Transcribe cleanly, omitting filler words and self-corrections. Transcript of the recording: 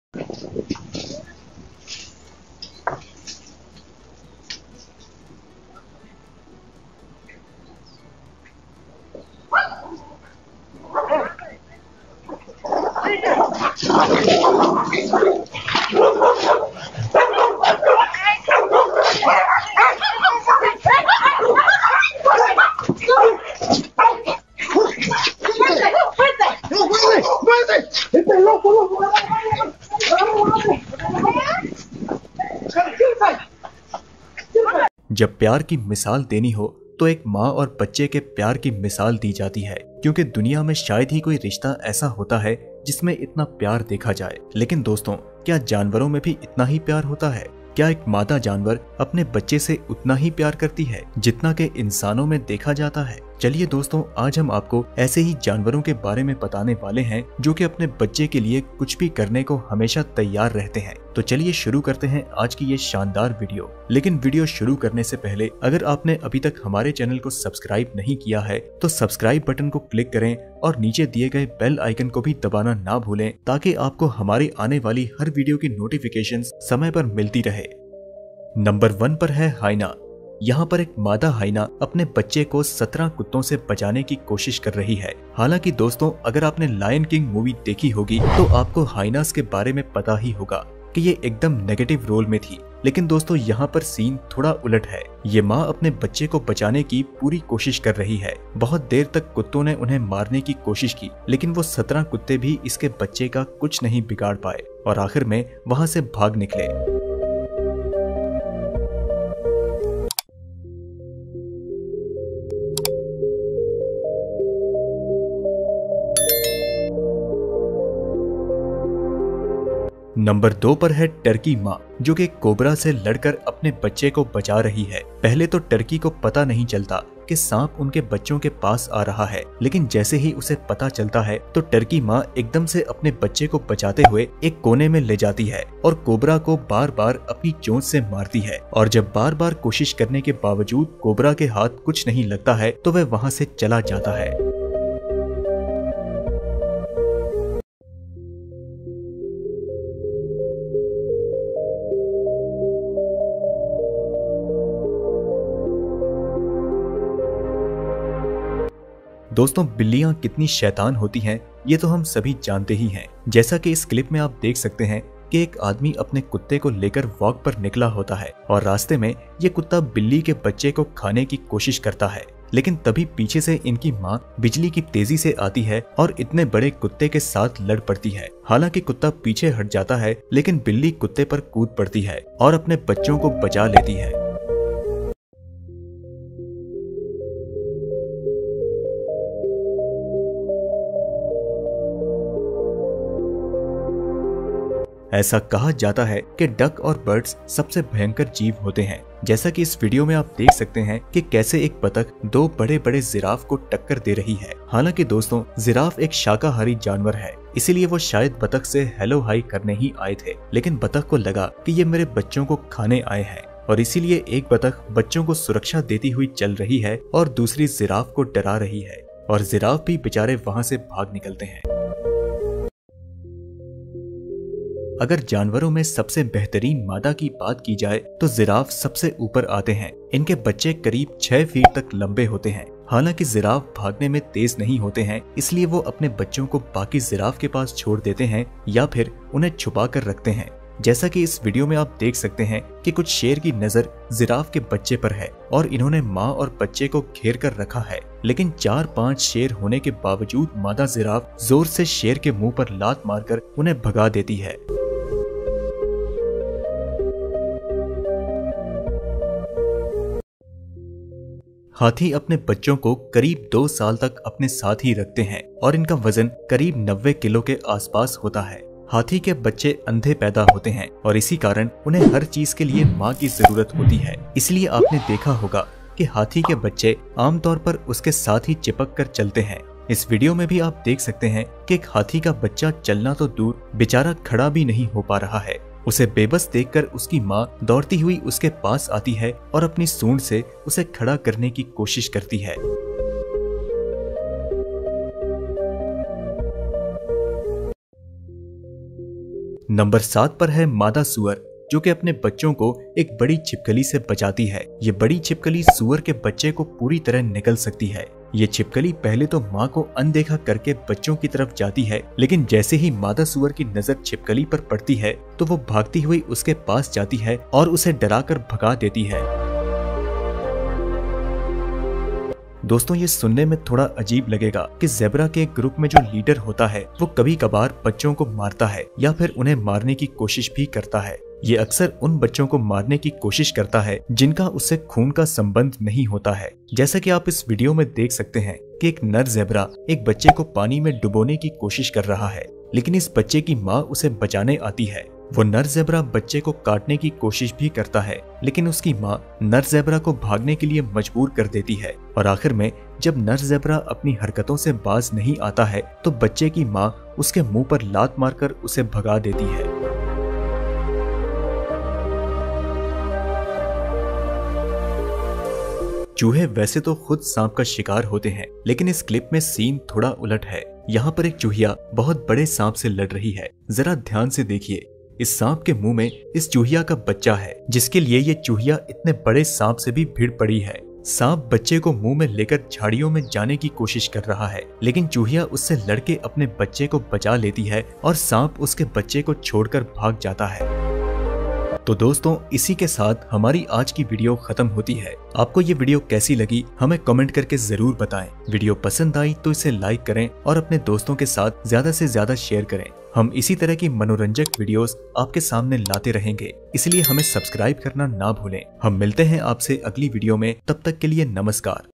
जब प्यार की मिसाल देनी हो तो एक माँ और बच्चे के प्यार की मिसाल दी जाती है, क्योंकि दुनिया में शायद ही कोई रिश्ता ऐसा होता है जिसमें इतना प्यार देखा जाए। लेकिन दोस्तों, क्या जानवरों में भी इतना ही प्यार होता है? क्या एक मादा जानवर अपने बच्चे से उतना ही प्यार करती है जितना कि इंसानों में देखा जाता है? चलिए दोस्तों, आज हम आपको ऐसे ही जानवरों के बारे में बताने वाले हैं जो कि अपने बच्चे के लिए कुछ भी करने को हमेशा तैयार रहते हैं। तो चलिए शुरू करते हैं आज की ये शानदार वीडियो। लेकिन वीडियो शुरू करने से पहले अगर आपने अभी तक हमारे चैनल को सब्सक्राइब नहीं किया है तो सब्सक्राइब बटन को क्लिक करें और नीचे दिए गए बेल आइकन को भी दबाना ना भूलें, ताकि आपको हमारी आने वाली हर वीडियो की नोटिफिकेशंस समय पर मिलती रहे। नंबर 1 पर है हाइना। यहाँ पर एक मादा हाइना अपने बच्चे को 17 कुत्तों से बचाने की कोशिश कर रही है। हालांकि दोस्तों, अगर आपने लायन किंग मूवी देखी होगी तो आपको हाइनास के बारे में पता ही होगा कि ये एकदम नेगेटिव रोल में थी। लेकिन दोस्तों, यहाँ पर सीन थोड़ा उलट है। ये माँ अपने बच्चे को बचाने की पूरी कोशिश कर रही है। बहुत देर तक कुत्तों ने उन्हें मारने की कोशिश की, लेकिन वो 17 कुत्ते भी इसके बच्चे का कुछ नहीं बिगाड़ पाए और आखिर में वहाँ से भाग निकले। नंबर 2 पर है टर्की माँ, जो कि कोबरा से लड़कर अपने बच्चे को बचा रही है। पहले तो टर्की को पता नहीं चलता कि सांप उनके बच्चों के पास आ रहा है, लेकिन जैसे ही उसे पता चलता है तो टर्की माँ एकदम से अपने बच्चे को बचाते हुए एक कोने में ले जाती है और कोबरा को बार बार अपनी चोंच से मारती है। और जब बार बार कोशिश करने के बावजूद कोबरा के हाथ कुछ नहीं लगता है तो वह वहाँ से चला जाता है। दोस्तों, बिल्लियां कितनी शैतान होती हैं ये तो हम सभी जानते ही हैं। जैसा कि इस क्लिप में आप देख सकते हैं कि एक आदमी अपने कुत्ते को लेकर वॉक पर निकला होता है और रास्ते में ये कुत्ता बिल्ली के बच्चे को खाने की कोशिश करता है, लेकिन तभी पीछे से इनकी माँ बिजली की तेजी से आती है और इतने बड़े कुत्ते के साथ लड़ पड़ती है। हालांकि कुत्ता पीछे हट जाता है, लेकिन बिल्ली कुत्ते पर कूद पड़ती है और अपने बच्चों को बचा लेती है। ऐसा कहा जाता है कि डक और बर्ड्स सबसे भयंकर जीव होते हैं। जैसा कि इस वीडियो में आप देख सकते हैं कि कैसे एक बतख 2 बड़े बड़े जिराफ को टक्कर दे रही है। हालांकि दोस्तों, जिराफ एक शाकाहारी जानवर है, इसीलिए वो शायद बतख से हेलो हाई करने ही आए थे, लेकिन बतख को लगा कि ये मेरे बच्चों को खाने आए हैं और इसीलिए एक बतख बच्चों को सुरक्षा देती हुई चल रही है और दूसरी जिराफ को डरा रही है और जिराफ भी बेचारे वहां से भाग निकलते हैं। अगर जानवरों में सबसे बेहतरीन मादा की बात की जाए तो जिराफ सबसे ऊपर आते हैं। इनके बच्चे करीब 6 फीट तक लंबे होते हैं। हालांकि जिराफ भागने में तेज नहीं होते हैं, इसलिए वो अपने बच्चों को बाकी जिराफ के पास छोड़ देते हैं या फिर उन्हें छुपा कर रखते हैं। जैसा कि इस वीडियो में आप देख सकते हैं कि कुछ शेर की नजर जिराफ के बच्चे पर है और इन्होंने माँ और बच्चे को घेर कर रखा है, लेकिन 4-5 शेर होने के बावजूद मादा जिराफ जोर से शेर के मुंह पर लात मारकर उन्हें भगा देती है। हाथी अपने बच्चों को करीब 2 साल तक अपने साथ ही रखते हैं और इनका वजन करीब 90 किलो के आसपास होता है। हाथी के बच्चे अंधे पैदा होते हैं और इसी कारण उन्हें हर चीज के लिए माँ की जरूरत होती है। इसलिए आपने देखा होगा कि हाथी के बच्चे आमतौर पर उसके साथ ही चिपक कर चलते हैं। इस वीडियो में भी आप देख सकते हैं कि एक हाथी का बच्चा चलना तो दूर, बेचारा खड़ा भी नहीं हो पा रहा है। उसे बेबस देखकर उसकी माँ दौड़ती हुई उसके पास आती है और अपनी सूंड से उसे खड़ा करने की कोशिश करती है। नंबर 7 पर है मादा सुअर, जो कि अपने बच्चों को एक बड़ी छिपकली से बचाती है। ये बड़ी छिपकली सुअर के बच्चे को पूरी तरह निगल सकती है। ये छिपकली पहले तो माँ को अनदेखा करके बच्चों की तरफ जाती है, लेकिन जैसे ही मादा सुअर की नजर छिपकली पर पड़ती है तो वो भागती हुई उसके पास जाती है और उसे डराकर भगा देती है। दोस्तों, ये सुनने में थोड़ा अजीब लगेगा कि ज़ेब्रा के ग्रुप में जो लीडर होता है वो कभी कभार बच्चों को मारता है या फिर उन्हें मारने की कोशिश भी करता है। ये अक्सर उन बच्चों को मारने की कोशिश करता है जिनका उससे खून का संबंध नहीं होता है। जैसा कि आप इस वीडियो में देख सकते हैं कि एक नर ज़ेब्रा एक बच्चे को पानी में डुबोने की कोशिश कर रहा है, लेकिन इस बच्चे की माँ उसे बचाने आती है। वो नर ज़ेब्रा बच्चे को काटने की कोशिश भी करता है, लेकिन उसकी माँ नर ज़ेब्रा को भागने के लिए मजबूर कर देती है और आखिर में जब नर ज़ेब्रा अपनी हरकतों से बाज नहीं आता है तो बच्चे की माँ उसके मुंह पर लात मारकर उसे भगा देती है। चूहे वैसे तो खुद सांप का शिकार होते हैं, लेकिन इस क्लिप में सीन थोड़ा उलट है। यहाँ पर एक चूहिया बहुत बड़े सांप से लड़ रही है। जरा ध्यान से देखिए, इस सांप के मुंह में इस चूहिया का बच्चा है, जिसके लिए ये चूहिया इतने बड़े सांप से भी भिड़ पड़ी है। सांप बच्चे को मुंह में लेकर झाड़ियों में जाने की कोशिश कर रहा है, लेकिन चूहिया उससे लड़के अपने बच्चे को बचा लेती है और सांप उसके बच्चे को छोड़कर भाग जाता है। तो दोस्तों, इसी के साथ हमारी आज की वीडियो खत्म होती है। आपको ये वीडियो कैसी लगी हमें कमेंट करके जरूर बताएं। वीडियो पसंद आई तो इसे लाइक करें और अपने दोस्तों के साथ ज्यादा से ज्यादा शेयर करें। हम इसी तरह की मनोरंजक वीडियोस आपके सामने लाते रहेंगे, इसलिए हमें सब्सक्राइब करना ना भूलें। हम मिलते हैं आपसे अगली वीडियो में, तब तक के लिए नमस्कार।